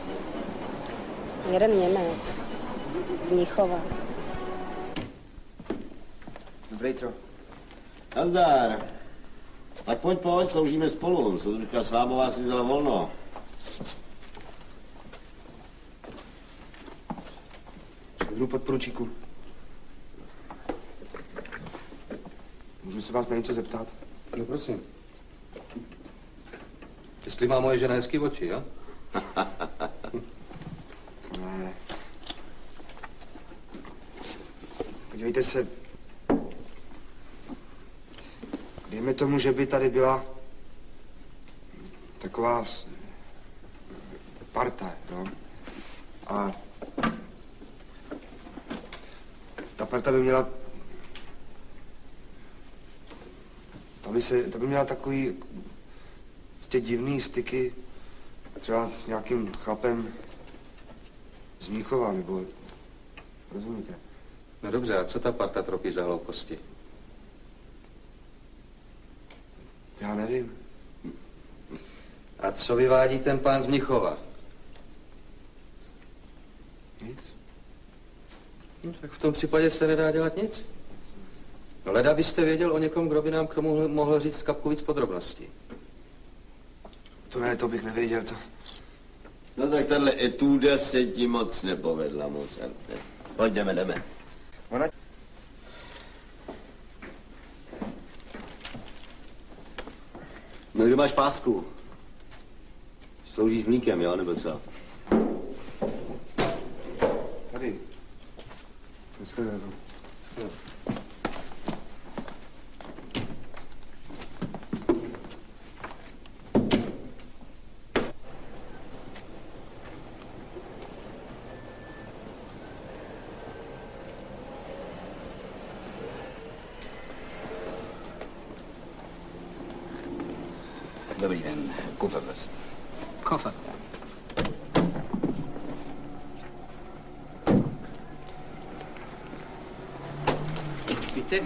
Jeden Němec. Z Mnichova. Dobrý tro. Nazdar. Tak pojď, pojď, sloužíme spolu. Soudružka Slámová si vzala volno. Jdu podporučíku. Můžu se vás na něco zeptat? No prosím. Jestli má moje žena hezký oči, jo? Ne. Podívejte se. Dejme tomu, že by tady byla taková parta, jo? A ta parta by měla... Ta by, se, ta by měla takový prostě divný styky třeba s nějakým chlapem z Mnichova, nebo... Rozumíte? No dobře, a co ta parta tropí za hlouposti? Já nevím. A co vyvádí ten pán z Mnichova? Nic. No, tak v tom případě se nedá dělat nic. No leda byste věděl o někom, kdo by nám k tomu mohl říct kapku víc podrobností. To ne, to bych nevěděl, to... No tak tahle etuda se ti moc nepovedla, Mozarte. Pojď, jdeme, jdeme. Ona... No kdo máš pásku? Sloužíš mlíkem, jo, nebo co? Tady. Nashledanou. Nashledanou. Dobrý den, kufr, prosím. Koffer. Bitte?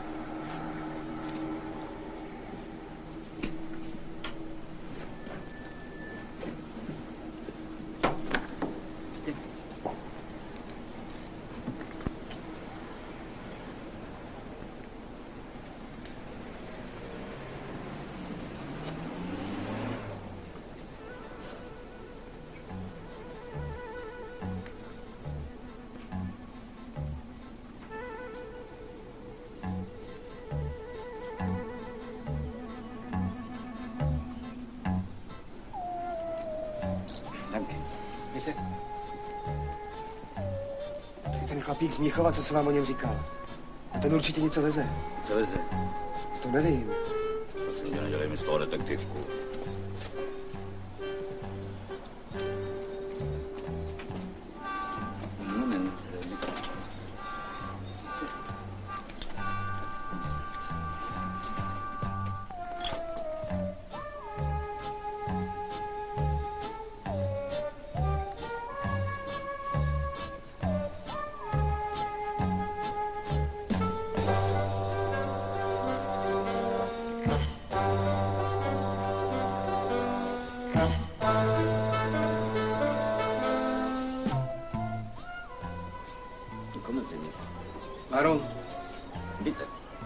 Ten chlapík z Mnichova, co jsem vám o něm říkal. A ten určitě něco veze. Co veze? To nevím. Prosím tě, nedělej mi z toho detektivku. Moment. Kommen Sie nicht. Warum? Bitte.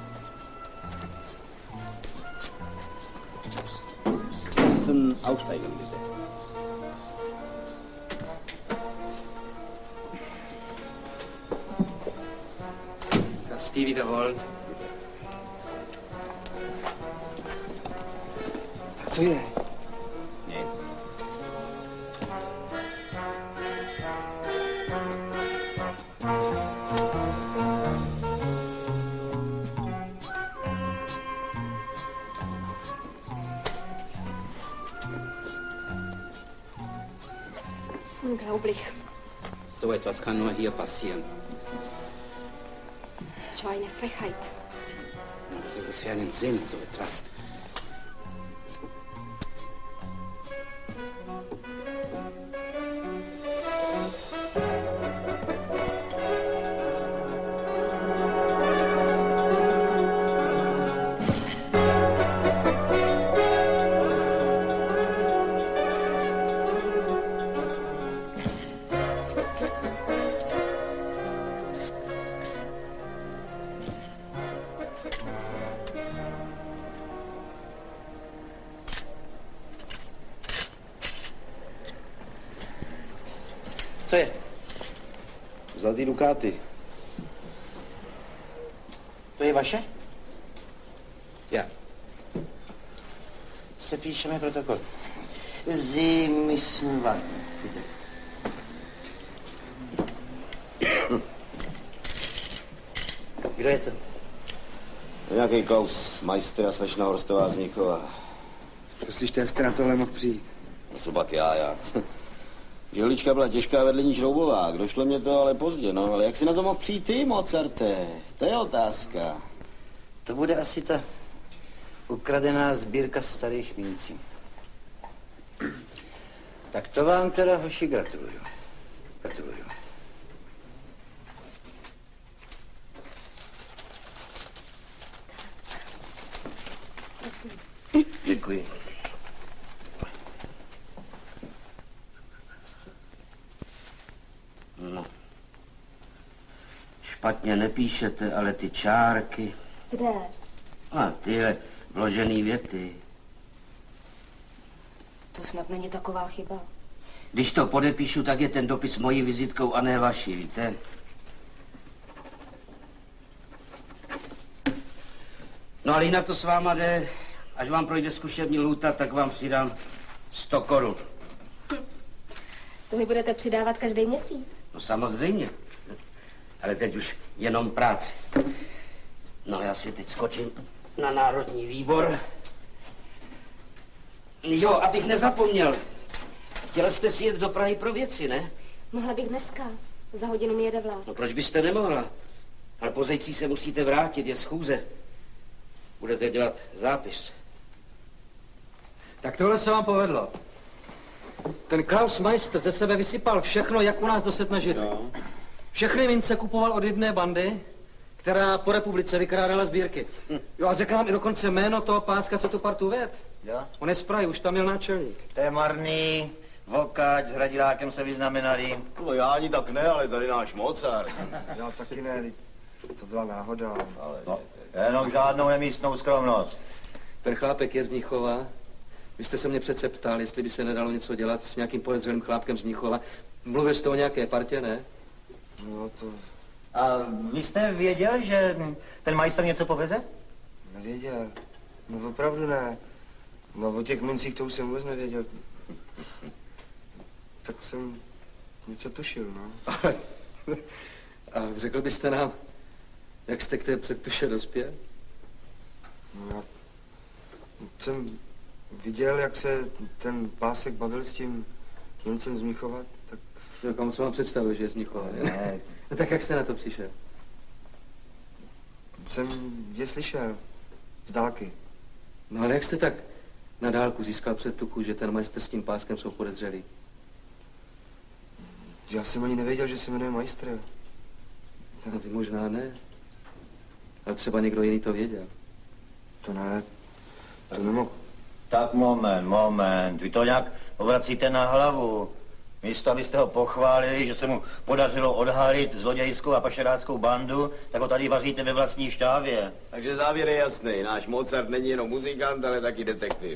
Sie müssen aussteigen, bitte. Was die wieder wollen. Co je? Nic. Unglaublich. So etwas kann nur hier passieren. So eine Frechheit. Was hat das für einen Sinn, so etwas? Co je? Zlatý dukáty. To je vaše? Ja. Sepíšeme protokol. Sie müssen warten, bitte. Kdo je to? Nějaký Klaus, majster a slečna Horstová z Mnichova. Prosíš, jak jste na tohle mohl přijít? No co pak já, já. Žehlička byla těžká, vedle ní šroubová. Došlo mě to ale pozdě, no. Ale jak jsi na to mohl přijít ty, Mozarte? To je otázka. To bude asi ta ukradená sbírka starých mincí. Tak to vám teda, hoši, gratuluju. Gratuluju. Prosím. Děkuji. No. Špatně nepíšete, ale ty čárky. Kde? A tyhle vložený věty. To snad není taková chyba. Když to podepíšu, tak je ten dopis mojí vizitkou a ne vaší, víte? No ale jinak to s váma jde. Až vám projde zkušební lhůta, tak vám přidám sto korun. To mi budete přidávat každý měsíc. No samozřejmě. Ale teď už jenom práci. No já si teď skočím na Národní výbor. Jo, abych nezapomněl. Chtěla jste si jet do Prahy pro věci, ne? Mohla bych dneska. Za hodinu mi jede vlak. No proč byste nemohla? Ale pozejtří se musíte vrátit, je schůze. Budete dělat zápis. Tak tohle se vám povedlo. Ten Klaus Meister ze sebe vysypal všechno, jak u nás doset na Židy. No. Všechny mince kupoval od jedné bandy, která po republice vykrádala sbírky. Hm. Jo, a řekl nám i dokonce jméno toho páska, co tu partu ved. Jo? On je z Prahy, už tam měl náčelník. To je marný, Vokať, s Hradilákem se vyznamenali. No já ani tak ne, ale tady náš Mozart. Já taky ne, to byla náhoda. Ale no, jenom žádnou nemístnou skromnost. Ten chlápek je z Mnichova. Vy jste se mě přece ptal, jestli by se nedalo něco dělat s nějakým podezřelým chlápkem z Mnichova. Mluvil jste o nějaké partě, ne? No to... A vy jste věděl, že ten majster něco poveze? Nevěděl. No opravdu ne. No o těch mincích to už jsem vůbec nevěděl. Tak jsem něco tušil, no. A řekl byste nám, jak jste k té předtuše dospěl? No já jsem viděl, jak se ten pásek bavil s tím Němcem z Mnichova, tak... Jo, komu se vám představil, že je z Mnichova, ne? Ne. No tak jak jste na to přišel? Jsem je slyšel. Z dálky. No ale jak jste tak na dálku získal předtuchu, že ten majster s tím páskem jsou podezřelí? Já jsem ani nevěděl, že se jmenuje majster. No vy možná ne. Ale třeba někdo jiný to věděl. To ne. To nemohl. Tak moment, moment. Vy to nějak obracíte na hlavu. Místo, abyste ho pochválili, že se mu podařilo odhalit zlodějskou a pašeráckou bandu, tak ho tady vaříte ve vlastní štávě. Takže závěr je jasný. Náš Mozart není jenom muzikant, ale taky detektiv.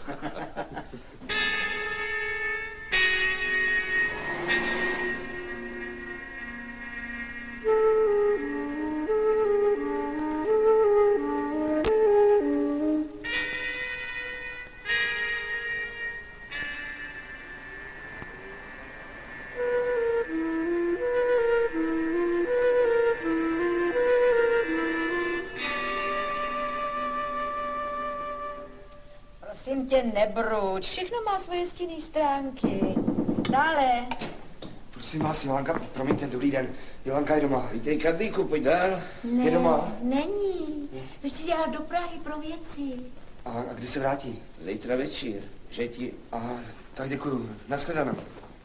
Prosím tě, nebruč. Všechno má svoje stinné stránky. Dále. Prosím vás, Jolanka, promiňte, dobrý den. Jolanka je doma. Vítej, Kadlíku, pojď dál. Ne, Je doma. není. Už si dělal do Prahy pro věci. A, a kdy se vrátí? Zítra večer. Že ti... Aha, tak děkuju. Naschledanou.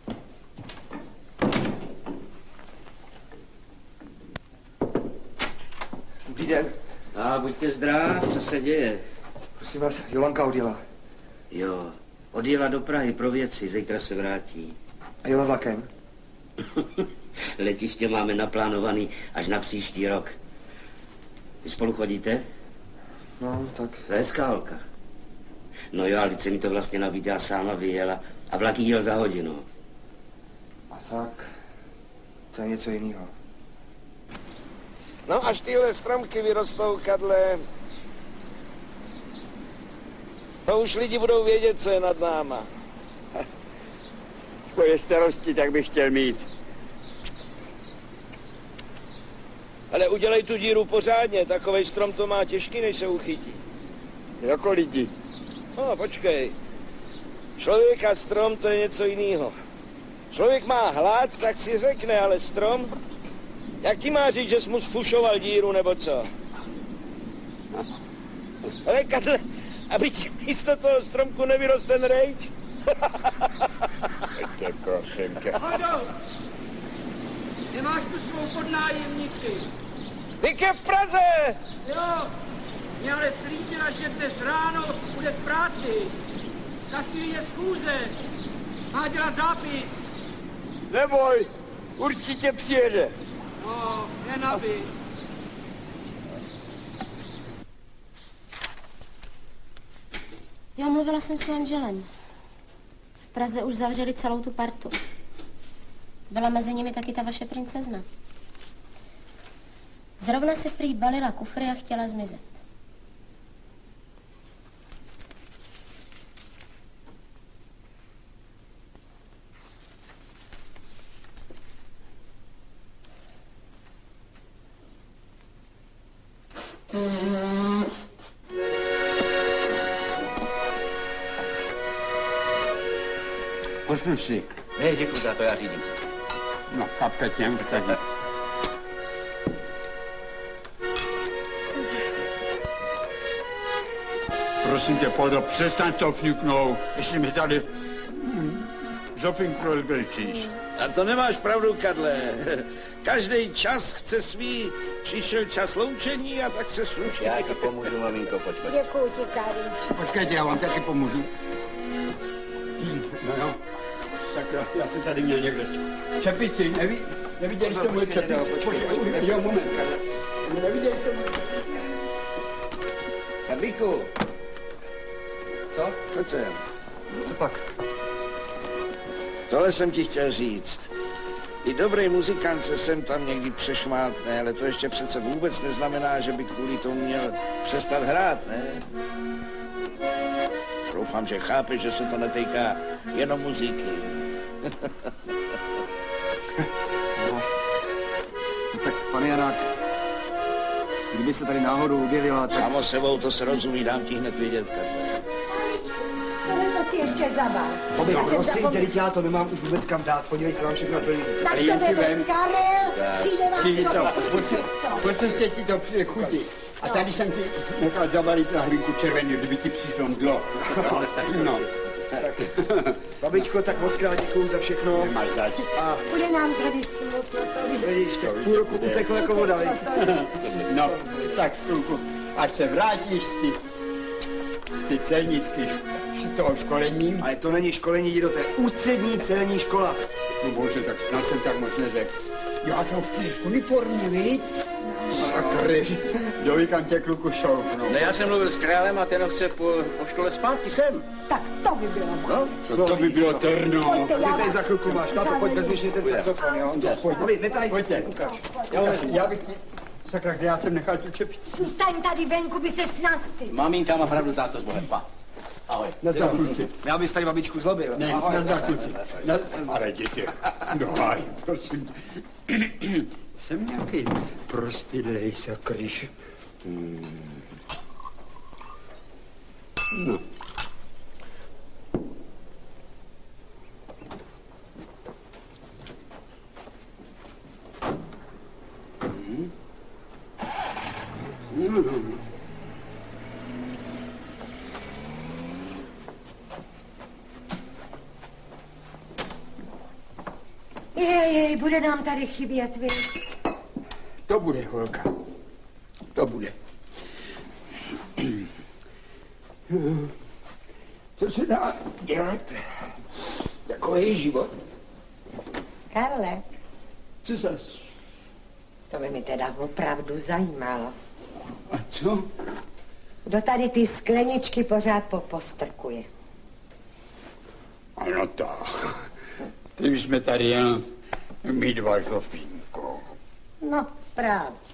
Dobrý den. A buďte zdrav, co se děje? Prosím vás, Jolanka odjela. Jo, odjela do Prahy pro věci, zítra se vrátí. A jela vlakem? Letiště máme naplánovaný až na příští rok. Vy spolu chodíte? No, tak... To je skálka. No jo, ale teď se mi to vlastně nabídá sama vyjela a vlak jel za hodinu. A tak, to je něco jiného. No až tyhle stromky vyrostou, Kadle, to už lidi budou vědět, co je nad náma. Tvoje starosti tak bych chtěl mít. Ale udělej tu díru pořádně, takovej strom to má těžký, než se uchytí. Jako lidi. No, počkej. Člověk a strom, to je něco jiného. Člověk má hlad, tak si řekne, ale strom? Jak ti má říct, že jsi mu sfušoval díru, nebo co? Ale Kadle, aby ti místo toho stromku nevyrost ten rejč? Ještě prosím tě. Hodo! Nemáš tu svou podnájemnici? Vyke v Praze! Jo, mě ale slíbila, že dnes ráno bude v práci. Za chvíli je schůze. Má dělat zápis. Neboj, určitě přijede. No, jen aby. Jo, mluvila jsem s manželem. V Praze už zavřeli celou tu partu. Byla mezi nimi taky ta vaše princezna. Zrovna se prý balila kufry a chtěla zmizet. Posluš si. Ne, děkuji, to já řídím. No, kapitně už tady. prosím tě, Podo, přestaň to fňuknout. Ještě mi tady Žofinku rozbrečíš. A to nemáš pravdu, Karle. Každý čas chce svý, přišel čas loučení a tak se sluší. Já ti pomůžu, maminko, pojď, pojď. Děkuji ti, Karinč. Počkejte, já vám taky pomůžu. No jo, sakra, já jsem tady měl někde čepici, neví, neviděli jste moje čepici? Počkej, jo, moment, Karle. Neviděli jste moje čepici? Karlíku. Co? Pojď sem. Co pak? Tohle jsem ti chtěl říct. I dobrý muzikant se sem tam někdy přešmátne, ale to ještě přece vůbec neznamená, že by kvůli tomu měl přestat hrát, ne? Doufám, že chápeš, že se to netýká jenom muziky. No, tak, pane Janák, kdyby se tady náhodou objevila, tak... Samo sebou, to se rozumí, dám ti hned vědět, Karle. Ale to si ještě zabal. Bobby, Já jsem prosím, zapomněl. teď já to nemám už vůbec kam dát. Podívej se, vám všechno plný. Tak to jde, Karel, přijde vám Přijde to to, přes po cestě ti to přijde chutí. A tady jsem ti nechal zabalit na hlínku červený, kdyby ti přišlo mdlo. No. Babičko, tak moc krát děkuju za všechno. Nemáš zač. A Bude nám tady smutno, to víš. vidíš, tak půl roku uteklo jako voda, viď? No, tak kluku, až se vrátíš z ty, z ty celnické z toho školení. Ale to není školení, jdi do té ústřední celní škola. No bože, tak snad jsem tak moc neřekl. Já to v uniformě, viď? Sakry, do víkám tě kluku šoupnu. Ne, já jsem mluvil s králem a ten ho chce po, po škole zpátky sem. Tak to by bylo No, to, to by bylo terno. Pojďte, já Ty tady vás- za chvilku máš, táto, pojď vezmiš mi ten saxofon, jo? Bobby, netaj si s tím, ukáž. Já, já bych ti, sakra, já jsem nechal tu čepici. Zůstaň tady venku, by se snasty. Maminka má pravdu, táto, s Bohem, pa. Ahoj. Nazdar, kluci. Já bys tady babičku zlobil. Ne, nazdar, kluci. Na, ale děti, no háj, prosím. Jsem nějaký prostydlej sakryš. Hmm. No. Hmm. No, no, no. Jej, jej, bude nám tady chybět, vy. To bude, holka. To bude. Co se dá dělat? Takový život. Karle, Co zas? to by mi teda opravdu zajímalo. A co? Kdo tady ty skleničky pořád popostrkuje? Ano tak. Ty jsme tady jen my dva, Žofínko. No, právě.